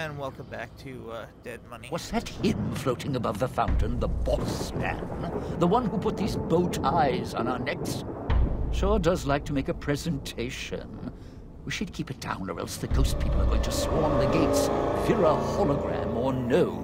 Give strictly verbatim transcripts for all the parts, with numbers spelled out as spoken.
And welcome back to uh, Dead Money. Was that him floating above the fountain, the boss man? The one who put these bow ties on our necks? Sure does like to make a presentation. We should keep it down or else the ghost people are going to swarm the gates. Vera hologram or no.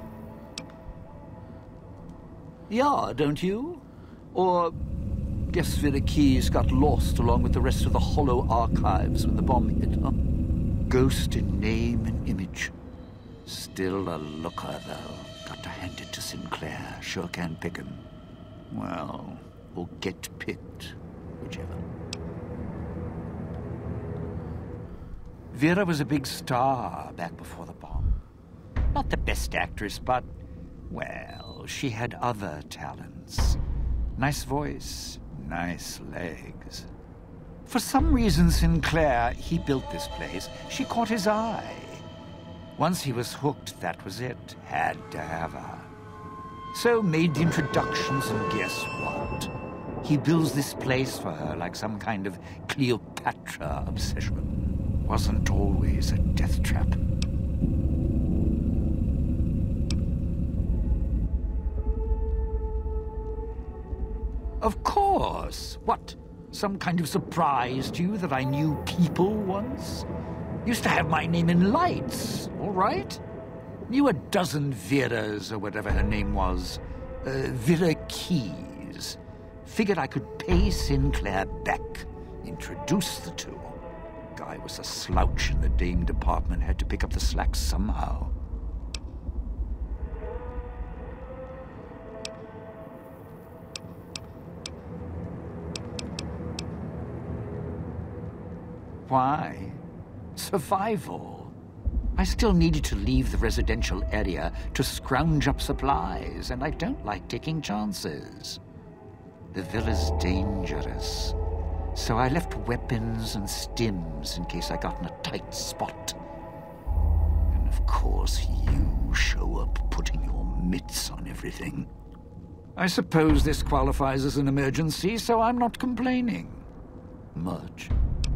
Yeah, don't you? Or guess Vera Keys got lost along with the rest of the holo archives when the bomb hit, huh? Ghost in name and image. Still a looker, though. Got to hand it to Sinclair. Sure can pick him. Well, or get picked. Whichever. Vera was a big star back before the bomb. Not the best actress, but, well, she had other talents. Nice voice, nice legs. For some reason, Sinclair, he built this place. She caught his eye. Once he was hooked, that was it. Had to have her. So made the introductions, and guess what? He builds this place for her like some kind of Cleopatra obsession. Wasn't always a death trap. Of course. What? Some kind of surprise to you that I knew people once? Used to have my name in lights, all right? Knew a dozen Veras, or whatever her name was. Uh, Vera Keys. Figured I could pay Sinclair back. Introduce the two. Guy was a slouch in the dame department. Had to pick up the slack somehow. Why? Survival. I still needed to leave the residential area to scrounge up supplies, and I don't like taking chances. The villa's dangerous, so I left weapons and stims in case I got in a tight spot. And of course, you show up putting your mitts on everything. I suppose this qualifies as an emergency, so I'm not complaining. Much.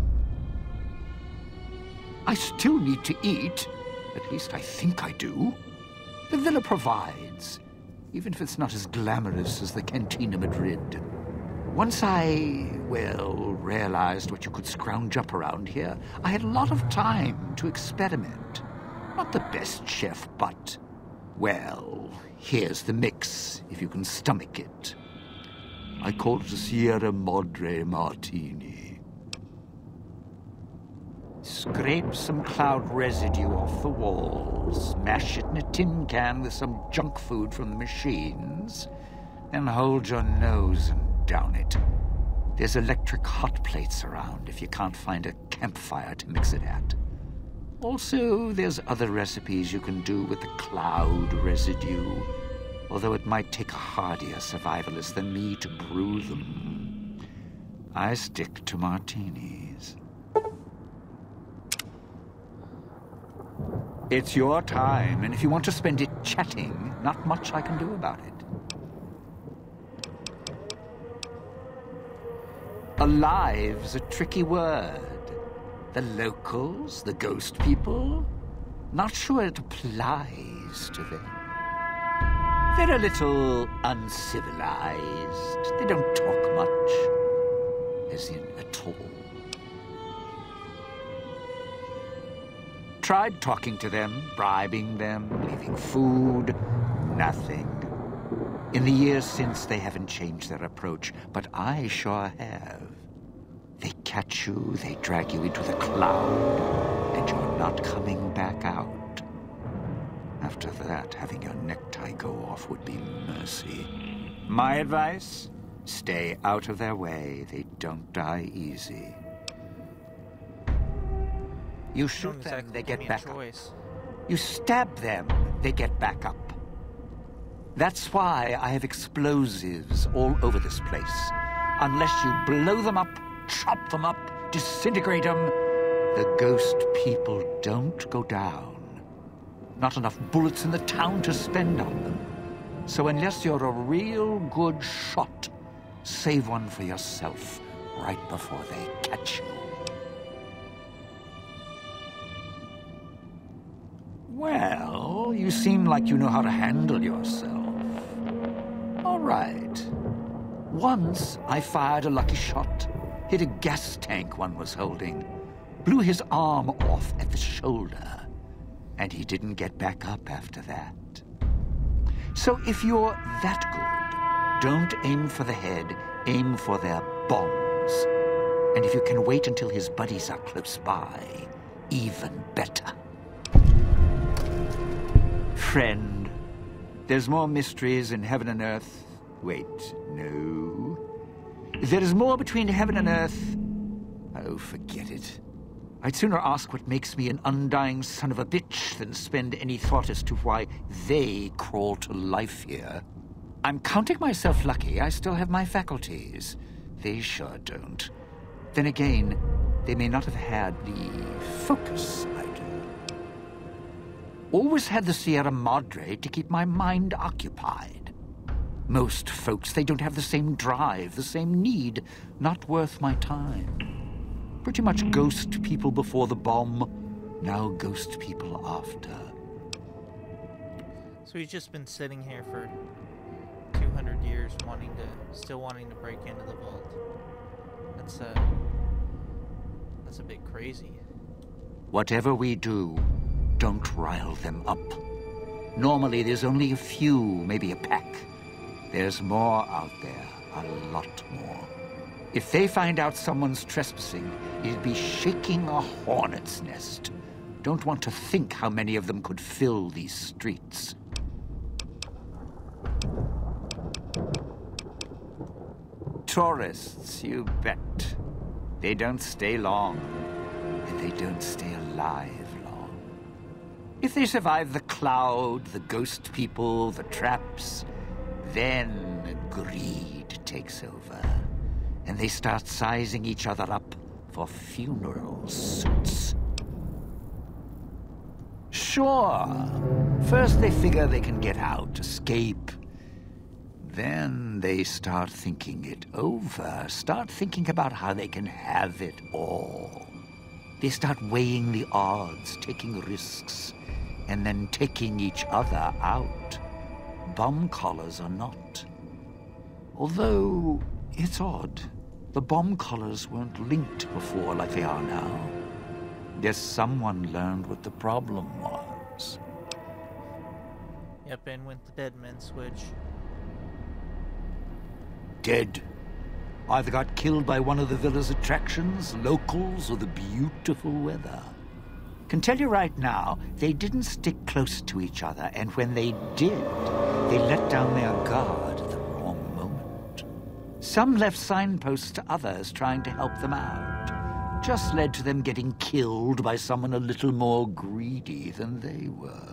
I still need to eat. At least I think I do. The villa provides, even if it's not as glamorous as the Cantina Madrid. Once I, well, realized what you could scrounge up around here, I had a lot of time to experiment. Not the best chef, but, well, here's the mix, if you can stomach it. I call it a Sierra Madre Martini. Scrape some cloud residue off the walls, mash it in a tin can with some junk food from the machines, and hold your nose and down it. There's electric hot plates around if you can't find a campfire to mix it at. Also, there's other recipes you can do with the cloud residue, although it might take a hardier survivalist than me to brew them. I stick to martinis. It's your time, and if you want to spend it chatting, not much I can do about it. Alive's a tricky word. The locals, the ghost people, not sure it applies to them. They're a little uncivilized. They don't talk much, as in at all. Tried talking to them, bribing them, leaving food, nothing. In the years since, they haven't changed their approach, but I sure have. They catch you, they drag you into the cloud, and you're not coming back out. After that, having your necktie go off would be mercy. My advice? Stay out of their way. They don't die easy. You shoot exactly them, they get back up. up. You stab them, they get back up. That's why I have explosives all over this place. Unless you blow them up, chop them up, disintegrate them, the ghost people don't go down. Not enough bullets in the town to spend on them. So unless you're a real good shot, save one for yourself right before they catch you. Well, you seem like you know how to handle yourself. All right. Once I fired a lucky shot, hit a gas tank one was holding, blew his arm off at the shoulder, and he didn't get back up after that. So if you're that good, don't aim for the head, aim for their bombs. And if you can wait until his buddies are close by, even better. Friend, there's more mysteries in heaven and earth. Wait, no. There is more between heaven and earth. Oh, forget it. I'd sooner ask what makes me an undying son of a bitch than spend any thought as to why they crawl to life here. I'm counting myself lucky I still have my faculties. They sure don't. Then again, they may not have had the focus I do. Always had the Sierra Madre to keep my mind occupied. Most folks, they don't have the same drive, the same need. Not worth my time. Pretty much ghost people before the bomb, now ghost people after. So he's just been sitting here for two hundred years, wanting to, still wanting to break into the vault. That's uh, that's a bit crazy. Whatever we do, don't rile them up. Normally, there's only a few, maybe a pack. There's more out there, a lot more. If they find out someone's trespassing, it'd be shaking a hornet's nest. Don't want to think how many of them could fill these streets. Tourists, you bet. They don't stay long, and they don't stay alive long. If they survive the cloud, the ghost people, the traps, then greed takes over, and they start sizing each other up for funeral suits. Sure, first they figure they can get out, escape. Then they start thinking it over, start thinking about how they can have it all. They start weighing the odds, taking risks, and then taking each other out. Bomb collars are not. Although, it's odd. The bomb collars weren't linked before like they are now. Guess someone learned what the problem was. Yep, in went the dead men switch. Dead. Either got killed by one of the villa's attractions, locals, or the beautiful weather. Can tell you right now, they didn't stick close to each other, and when they did, they let down their guard at the wrong moment. Some left signposts to others trying to help them out. Just led to them getting killed by someone a little more greedy than they were.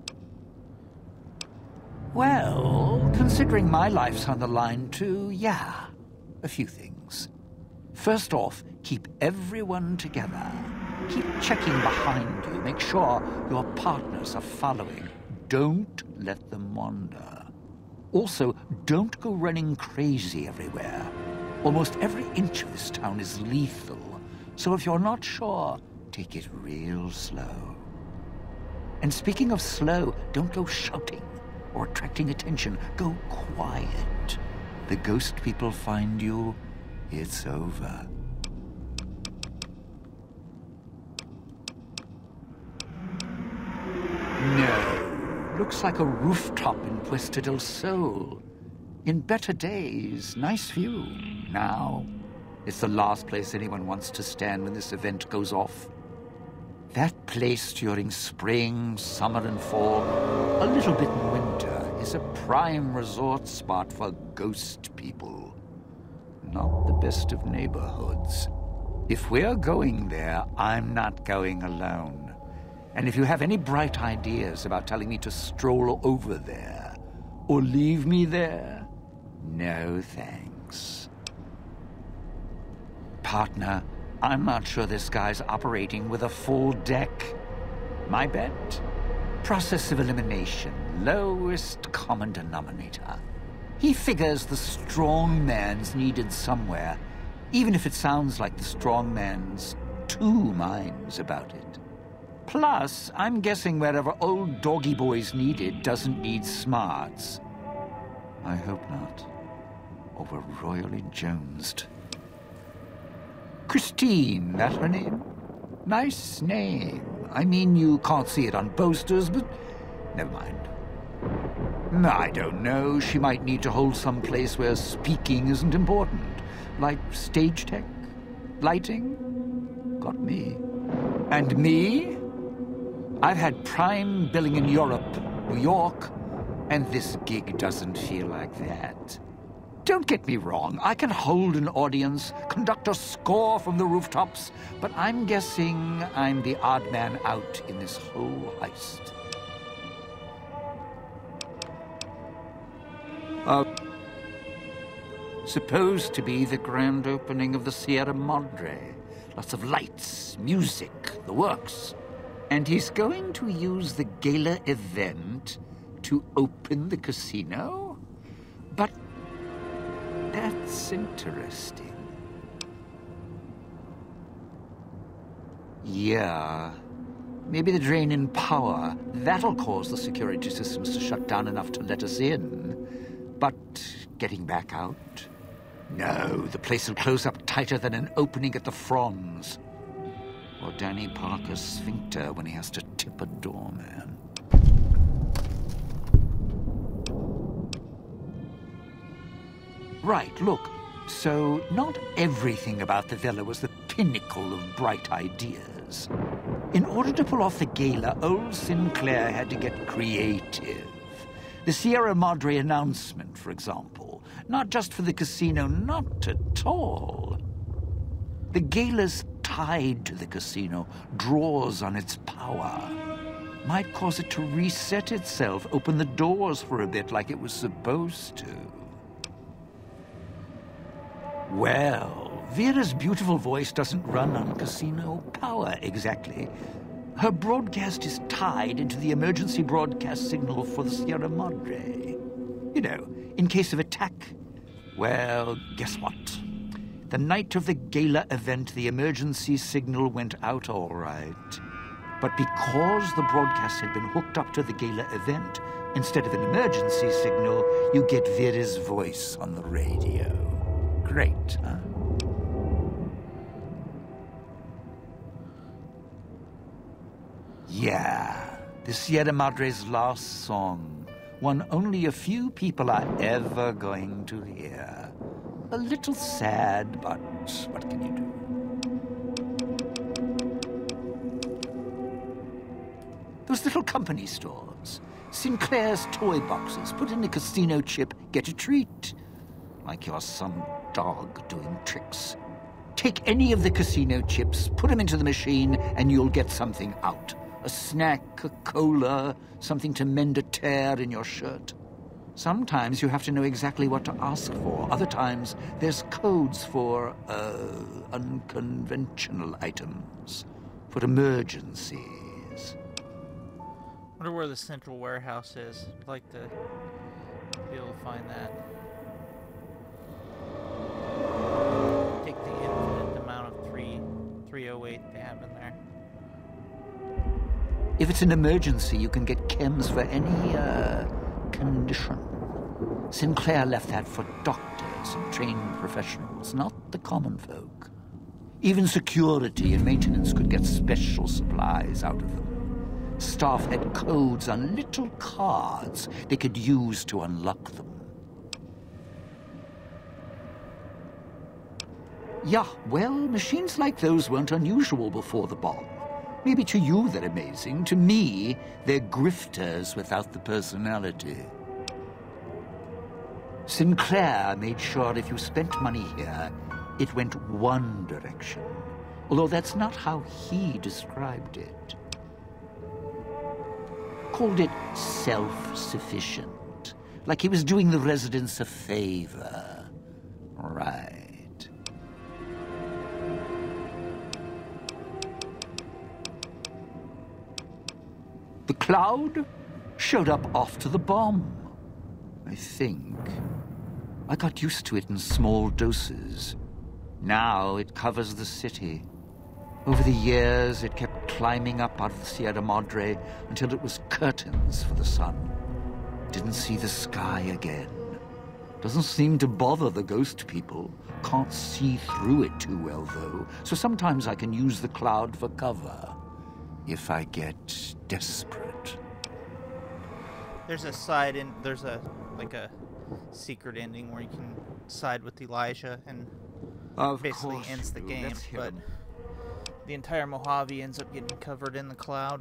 Well, considering my life's on the line too, yeah, a few things. First off, keep everyone together. Keep checking behind you. Make sure your partners are following. Don't let them wander. Also, don't go running crazy everywhere. Almost every inch of this town is lethal. So if you're not sure, take it real slow. And speaking of slow, don't go shouting or attracting attention. Go quiet. The ghost people find you, it's over. No. Looks like a rooftop in Puesta del Sol. In better days, nice view. Now, it's the last place anyone wants to stand when this event goes off. That place during spring, summer, and fall, a little bit in winter, is a prime resort spot for ghost people. Not the best of neighborhoods. If we're going there, I'm not going alone. And if you have any bright ideas about telling me to stroll over there, or leave me there, no thanks. Partner, I'm not sure this guy's operating with a full deck. My bet? Process of elimination, lowest common denominator. He figures the strong man's needed somewhere, even if it sounds like the strong man's two minds about it. Plus, I'm guessing wherever old doggy boy's needed doesn't need smarts. I hope not. Or we're royally jonesed. Christine, that her name? Nice name. I mean, you can't see it on posters, but never mind. I don't know. She might need to hold some place where speaking isn't important. Like stage tech? Lighting? Got me. And me? I've had prime billing in Europe, New York, and this gig doesn't feel like that. Don't get me wrong, I can hold an audience, conduct a score from the rooftops, but I'm guessing I'm the odd man out in this whole heist. Uh, supposed to be the grand opening of the Sierra Madre. Lots of lights, music, the works. And he's going to use the gala event to open the casino? But that's interesting. Yeah. Maybe the drain in power. That'll cause the security systems to shut down enough to let us in. But getting back out? No, the place will close up tighter than an opening at the Fronds. Or Danny Parker's sphincter when he has to tip a doorman. Right, look. So, not everything about the villa was the pinnacle of bright ideas. In order to pull off the gala, old Sinclair had to get creative. The Sierra Madre announcement, for example. Not just for the casino, not at all. The gala's tied to the casino, draws on its power. Might cause it to reset itself, open the doors for a bit like it was supposed to. Well, Vera's beautiful voice doesn't run on casino power exactly. Her broadcast is tied into the emergency broadcast signal for the Sierra Madre. You know, in case of attack. Well, guess what? The night of the gala event, the emergency signal went out all right. But because the broadcast had been hooked up to the gala event, instead of an emergency signal, you get Vera's voice on the radio. Great, huh? Yeah, the Sierra Madre's last song. One only a few people are ever going to hear. A little sad, but what can you do? Those little company stores. Sinclair's toy boxes. Put in a casino chip, get a treat. Like you're some dog doing tricks. Take any of the casino chips, put them into the machine, and you'll get something out. A snack, a cola, something to mend a tear in your shirt. Sometimes you have to know exactly what to ask for. Other times, there's codes for, uh, unconventional items. For emergencies. Wonder where the central warehouse is. I'd like to be able to find that. Take the infinite amount of three, three oh eight they have in there. If it's an emergency, you can get chems for any, uh, condition. Sinclair left that for doctors and trained professionals, not the common folk. Even security and maintenance could get special supplies out of them. Staff had codes on little cards they could use to unlock them. Yeah, well, machines like those weren't unusual before the bomb. Maybe to you they're amazing. To me, they're grifters without the personality. Sinclair made sure if you spent money here, it went one direction. Although that's not how he described it. Called it self-sufficient. Like he was doing the residents a favor. Right. The cloud showed up after the bomb, I think. I got used to it in small doses. Now it covers the city. Over the years, it kept climbing up out of the Sierra Madre until it was curtains for the sun. Didn't see the sky again. Doesn't seem to bother the ghost people. Can't see through it too well, though, so sometimes I can use the cloud for cover. If I get desperate. There's a side in there's a like a secret ending where you can side with Elijah and Of basically course ends the you do. game, Let's hear but 'em. the entire Mojave ends up getting covered in the cloud.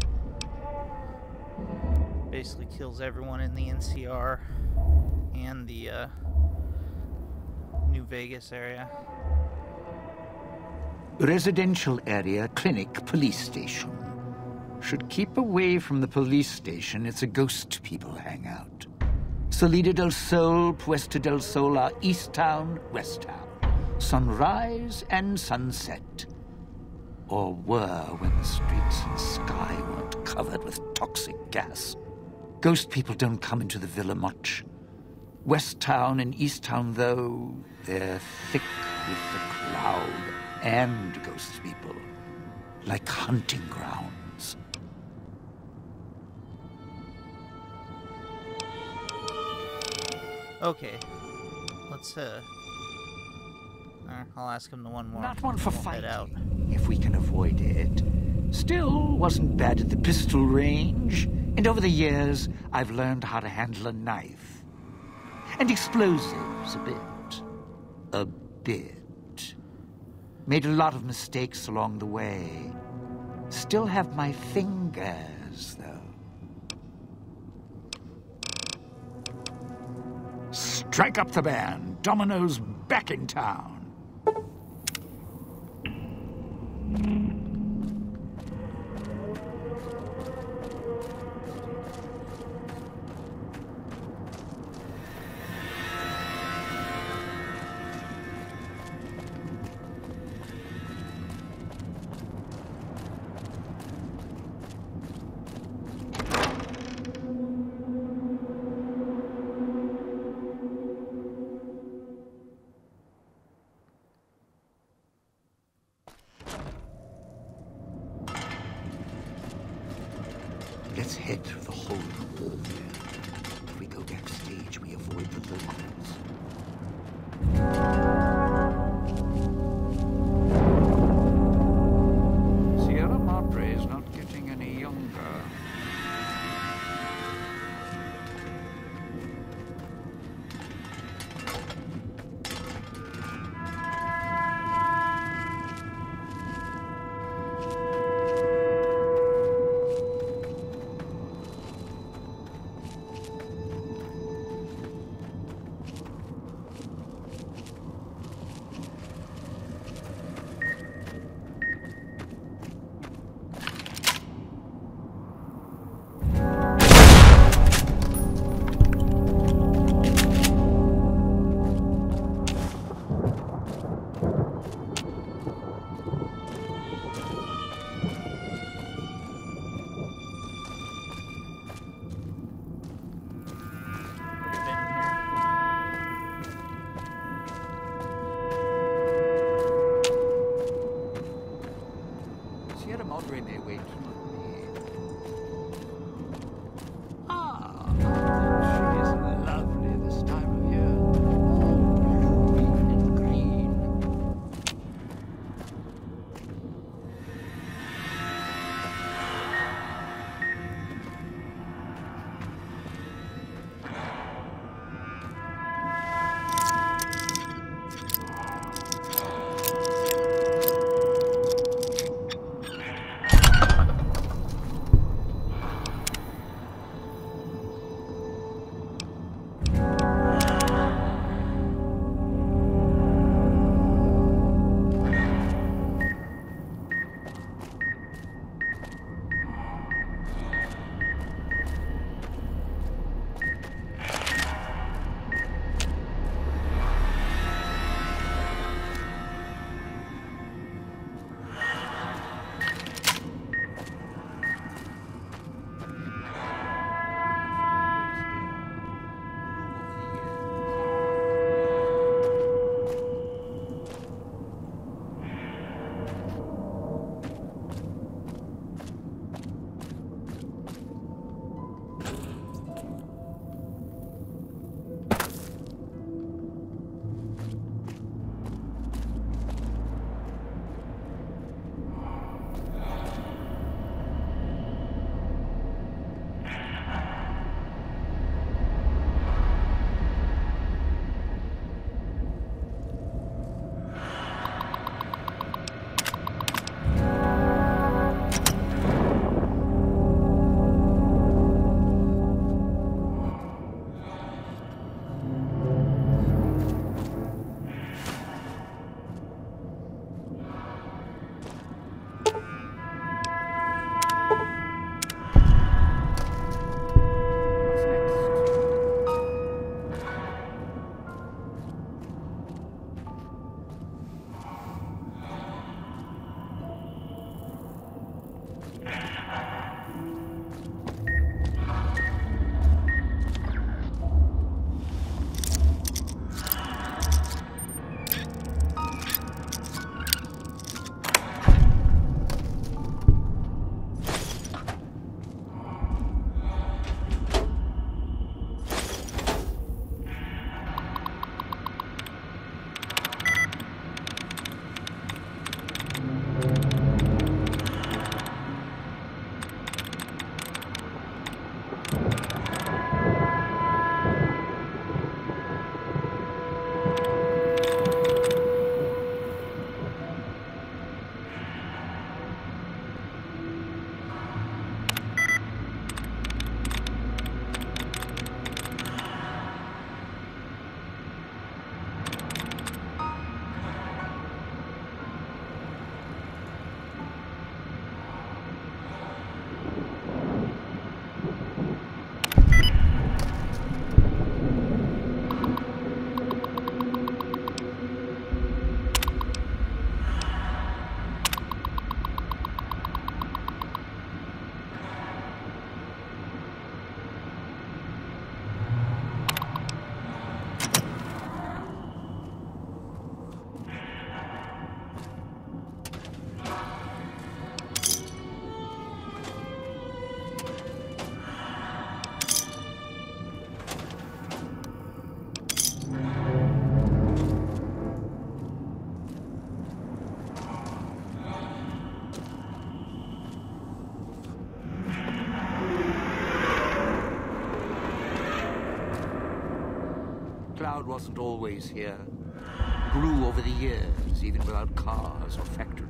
Basically kills everyone in the N C R and the uh, New Vegas area. Residential area, clinic, police station. Should keep away from the police station. It's a ghost people hangout. Salida del Sol, Puesta del Sol are East Town, West Town. Sunrise and sunset. Or were when the streets and sky weren't covered with toxic gas. Ghost people don't come into the villa much. West Town and East Town, though, they're thick with the cloud and ghost people, like hunting grounds. Okay, let's uh, uh, I'll ask him the one more. Not one for We'll head out. fighting, if we can avoid it. Still, wasn't bad at the pistol range, and over the years, I've learned how to handle a knife. And explosives, a bit. A bit. Made a lot of mistakes along the way. Still have my fingers, though. Strike up the band. Domino's back in town. Let's head through the hole in the wall there. If we go backstage, we avoid the locals. Sierra Madre is not getting any younger. Sierra Madre may wait for me. Ah, she is lovely this time of year. Oh, blue and green. crowd wasn't always here. Grew over the years, even without cars or factories.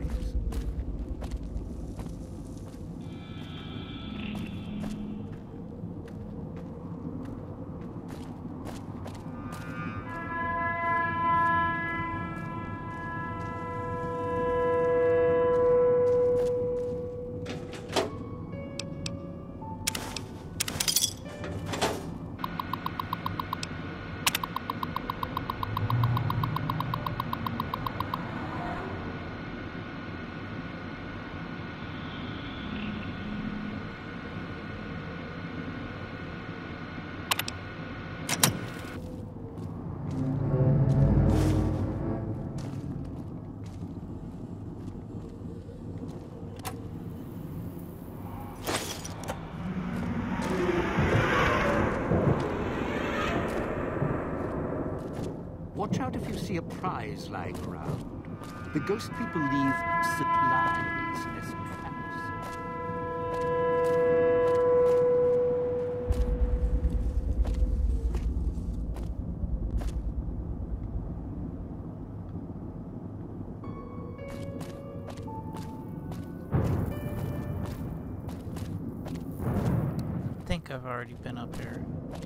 Watch out if you see a prize lying around. The ghost people leave supplies as traps. I think I've already been up here.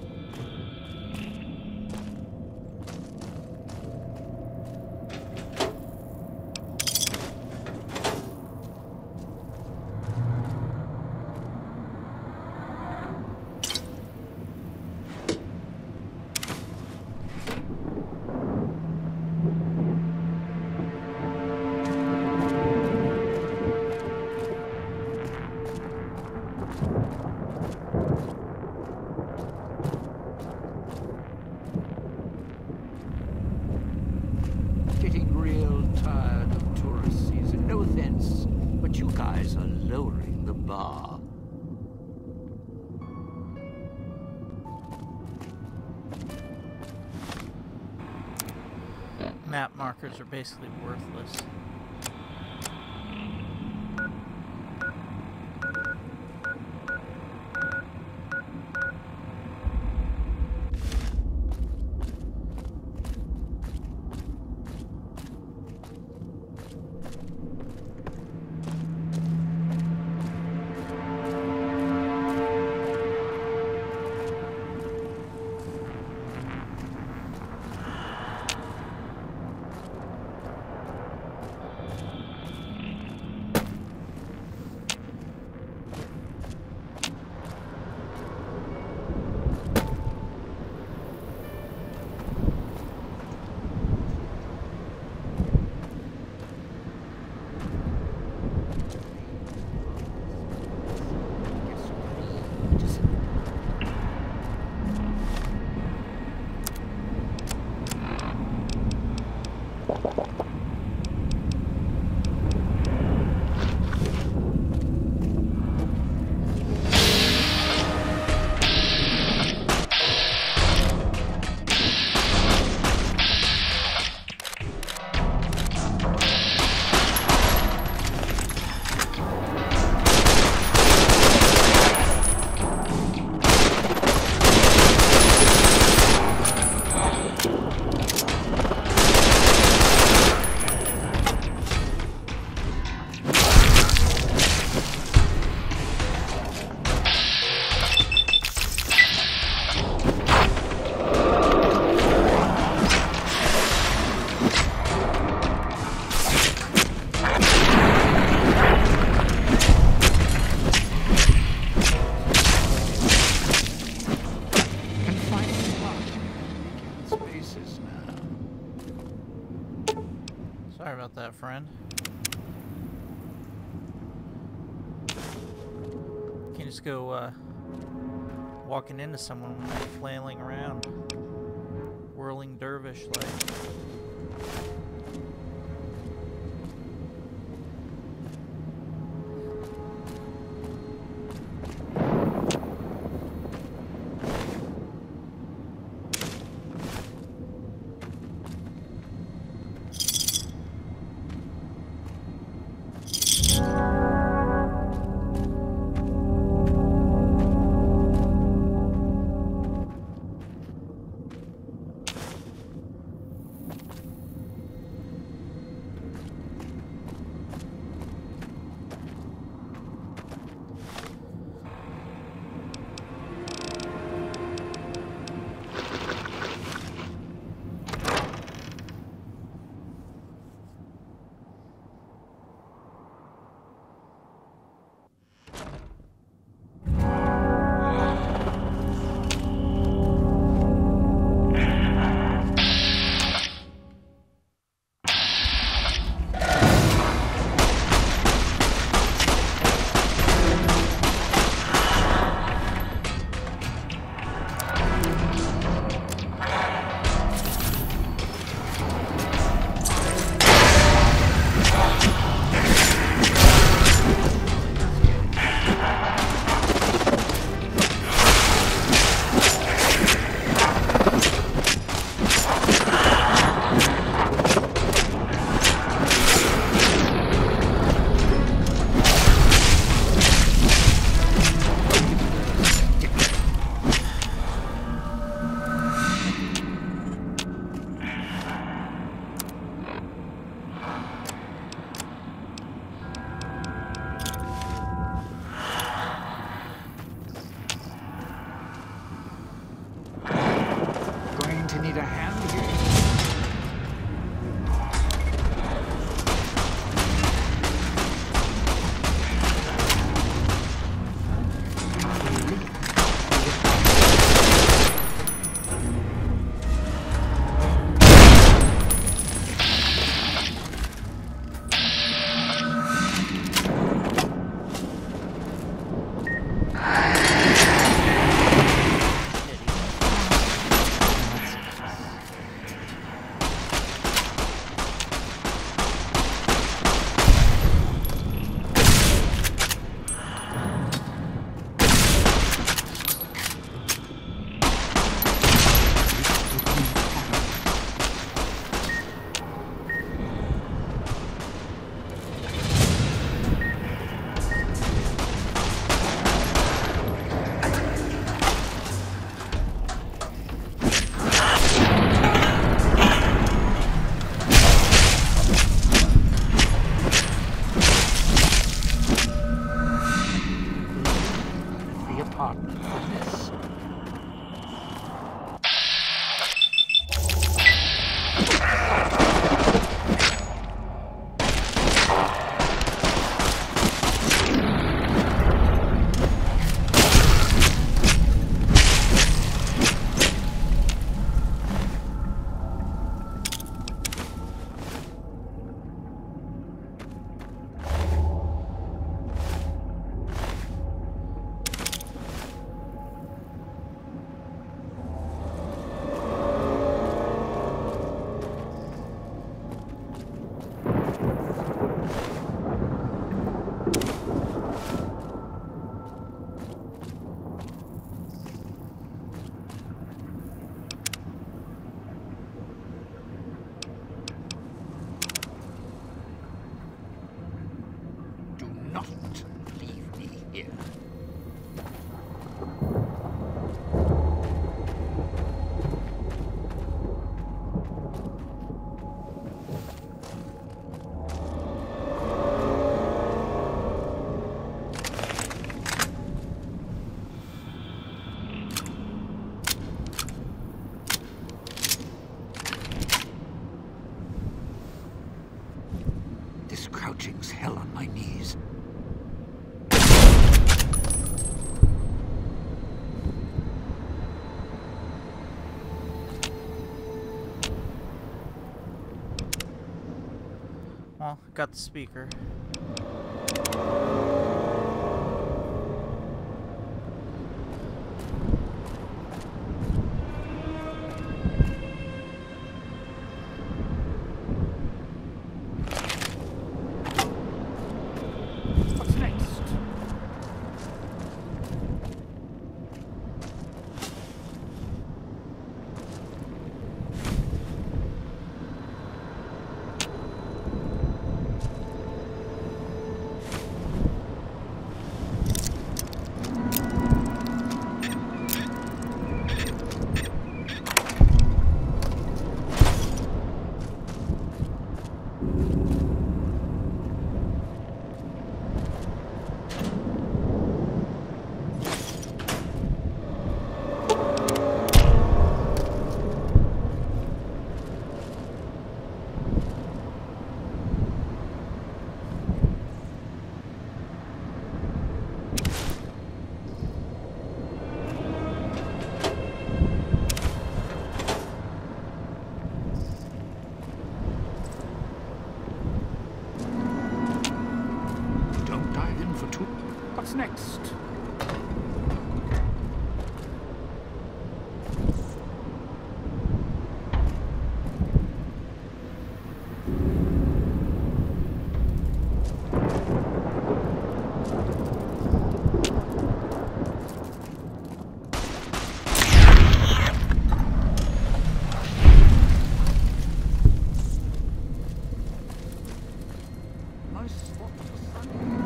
Getting real tired of tourist season. No offense, but you guys are lowering the bar. Map markers are basically worthless. Sorry about that, friend. Can't just go uh, walking into someone when they're flailing around, whirling dervish like. not leave me here. This crouching's hell on my knees. Well, got the speaker. What's next? What's next? Nice spot for the sun.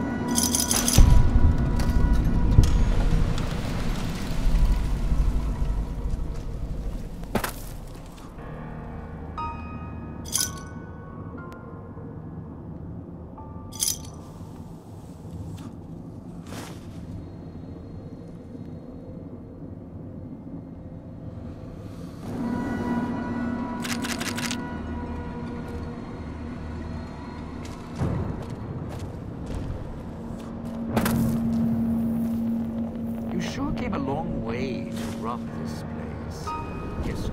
You sure came a long way to rob this place. Yes,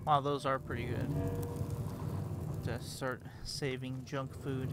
Wow, those are pretty good. To start saving junk food.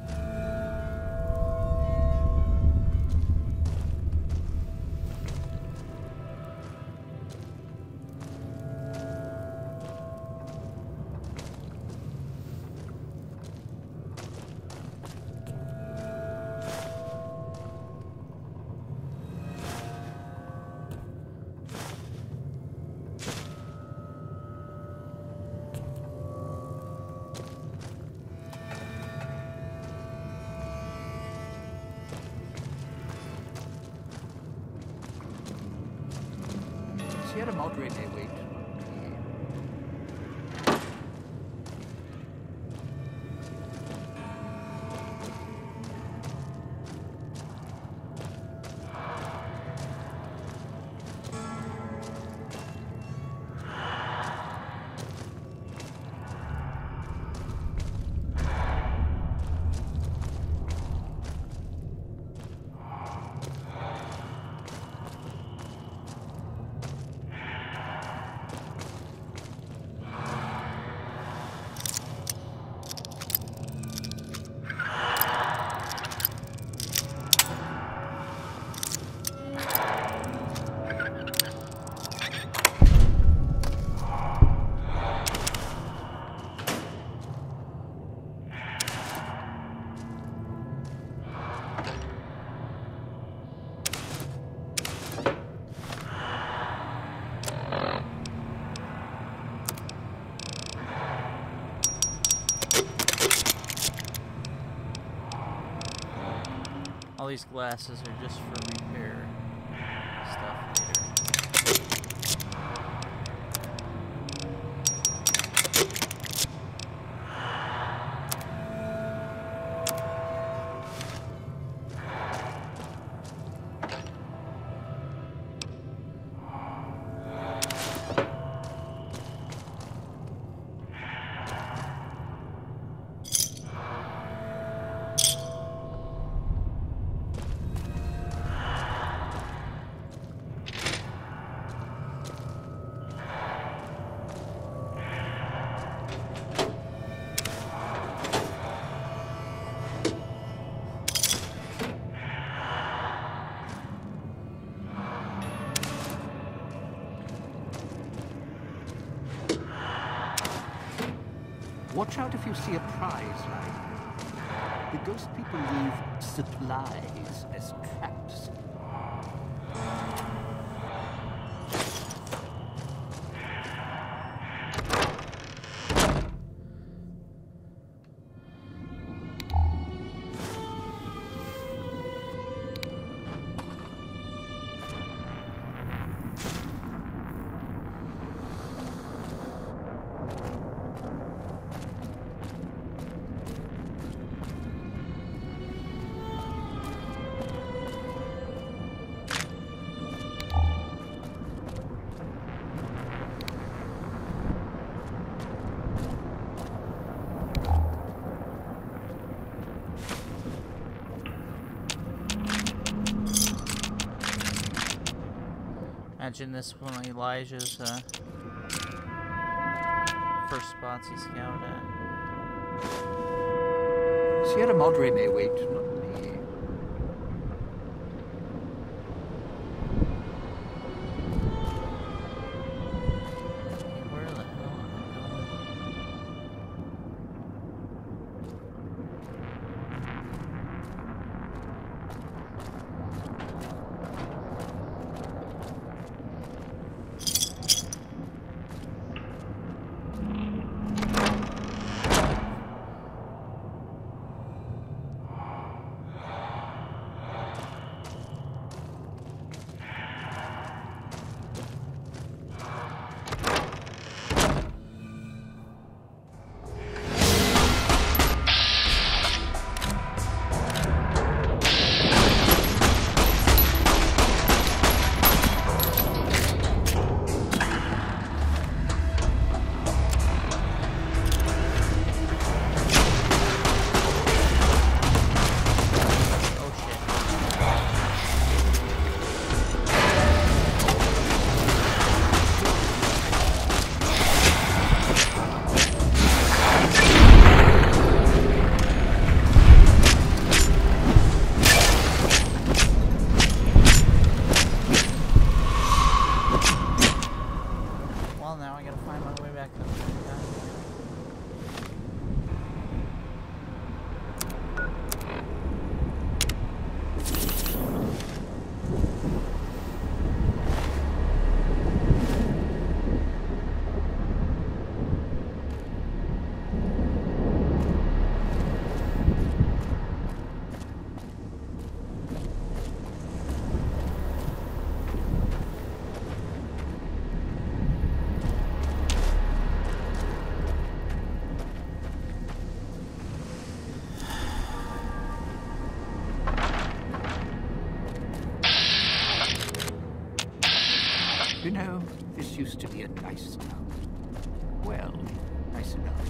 Sierra Madre may wait. All these glasses are just for repair stuff later. Watch out if you see a prize lying. The ghost people leave supplies as traps. Imagine this one of Elijah's uh, first spots he scouted at. Sierra Madre may wait, not me. Where the hell am I going? know, this used to be a nice town. Well, nice enough.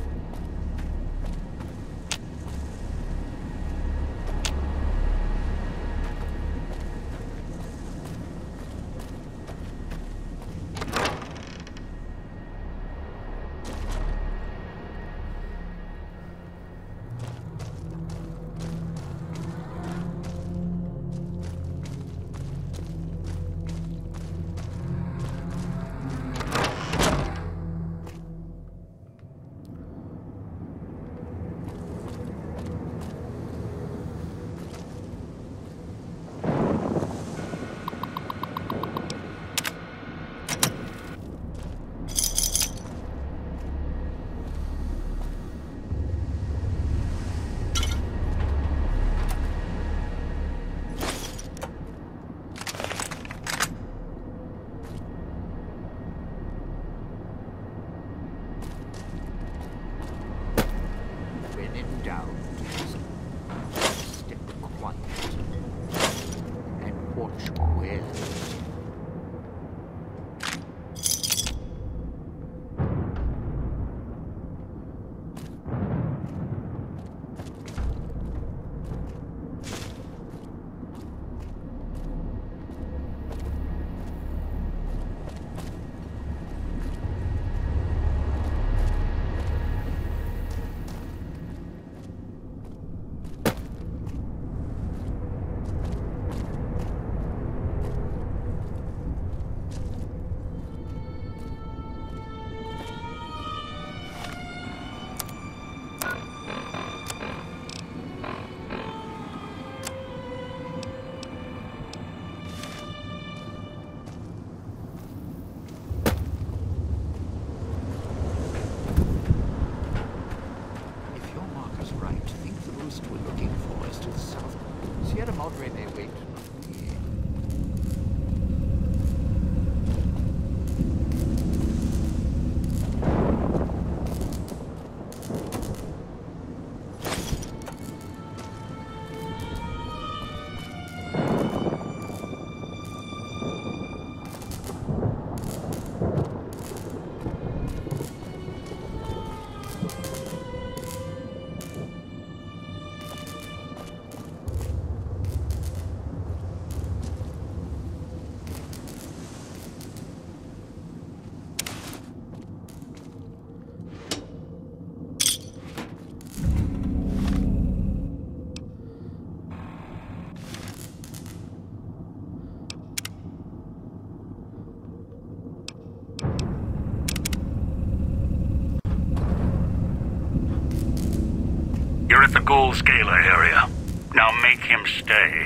You're at the Gold Scalar area. Now make him stay.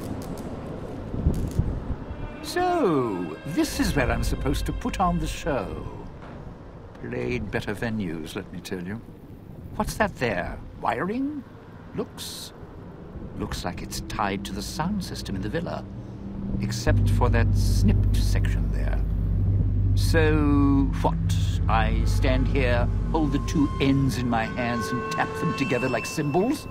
So, this is where I'm supposed to put on the show. Played better venues, let me tell you. What's that there? Wiring? Looks... Looks like it's tied to the sound system in the villa. Except for that snipped section there. So, what? I stand here, hold the two ends in my hands and tap them together like cymbals?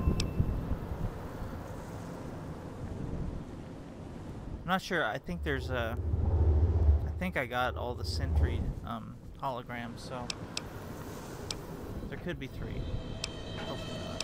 I'm not sure. I think there's a... I think I got all the sentry um, holograms, so... There could be three. Hopefully not.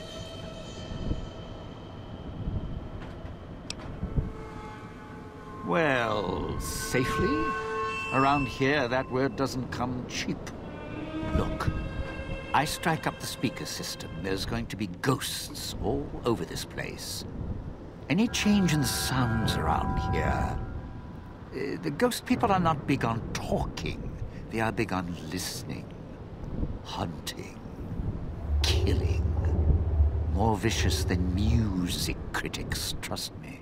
Well, safely? Around here, that word doesn't come cheap. Look, I strike up the speaker system. There's going to be ghosts all over this place. Any change in the sounds around here... Uh, the ghost people are not big on talking. They are big on listening, hunting, killing. More vicious than music critics, trust me.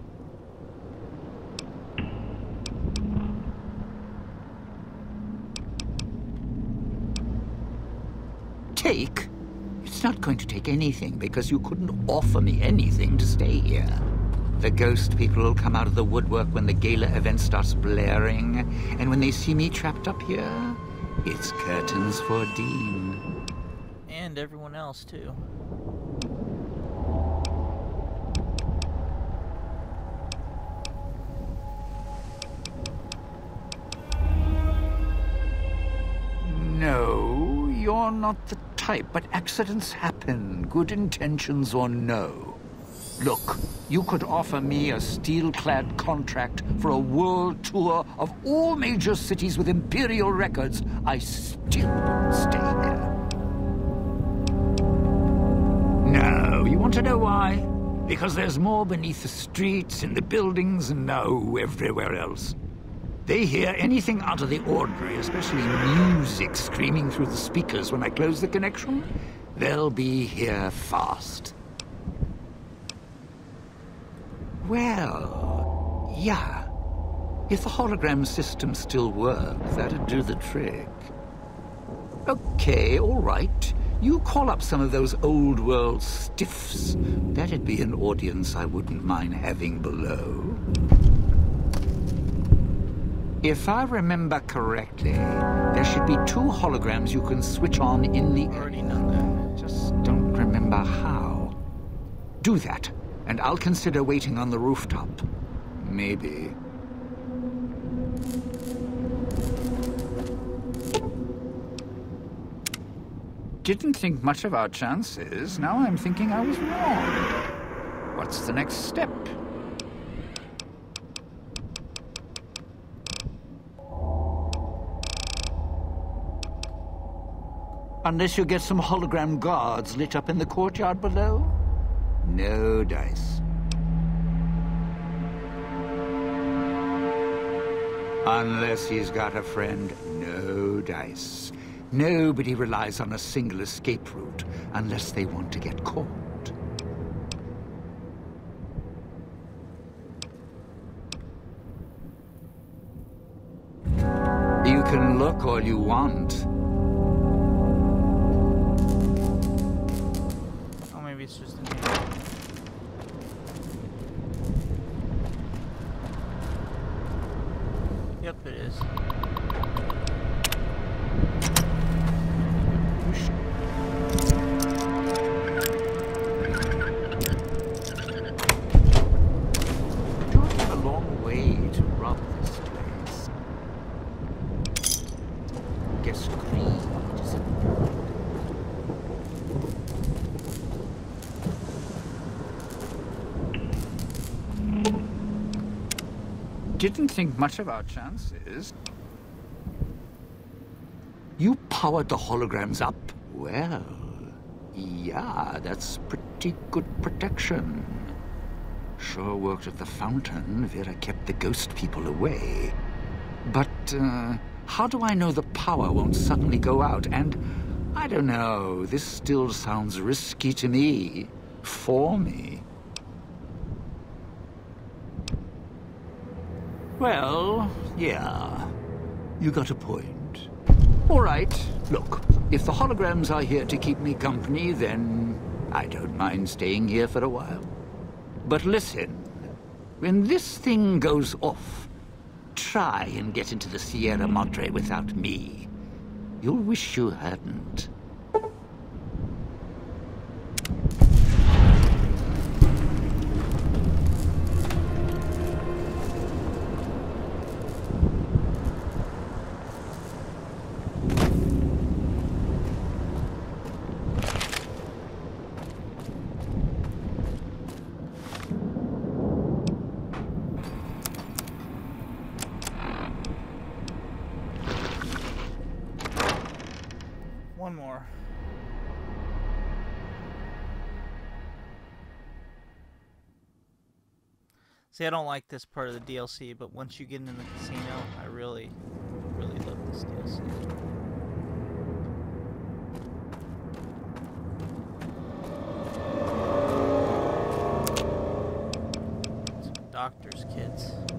Take? It's not going to take anything, because you couldn't offer me anything to stay here. The ghost people will come out of the woodwork when the gala event starts blaring, and when they see me trapped up here, it's curtains for Dean. And everyone else, too. not the type, but accidents happen, good intentions or no. Look, you could offer me a steel-clad contract for a world tour of all major cities with imperial records. I still wouldn't stay here. No, you want to know why? Because there's more beneath the streets, in the buildings, and no, everywhere else. They hear anything out of the ordinary, especially music screaming through the speakers when I close the connection. They'll be here fast. Well, yeah. If the hologram system still worked, that'd do the trick. Okay, all right. You call up some of those old world stiffs. That'd be an audience I wouldn't mind having below. If I remember correctly, there should be two holograms you can switch on in the... Already know that. Just don't remember how. Do that, and I'll consider waiting on the rooftop. Maybe. Didn't think much of our chances. Now I'm thinking I was wrong. What's the next step? Unless you get some hologram guards lit up in the courtyard below? No dice. Unless he's got a friend, no dice. Nobody relies on a single escape route unless they want to get caught. You can look all you want. Oh, maybe it's just in here. Yep, it is. Didn't think much of our chances. You powered the holograms up? Well, yeah, that's pretty good protection. Sure worked at the fountain. Vera kept the ghost people away. But, uh, how do I know the power won't suddenly go out? And, I don't know, this still sounds risky to me. For me. Well, yeah, you got a point. All right, look, if the holograms are here to keep me company, then I don't mind staying here for a while. But listen, when this thing goes off, try and get into the Sierra Madre without me. You'll wish you hadn't. One more. See, I don't like this part of the D L C, but once you get into the casino, I really, really love this D L C. Some doctor's kids.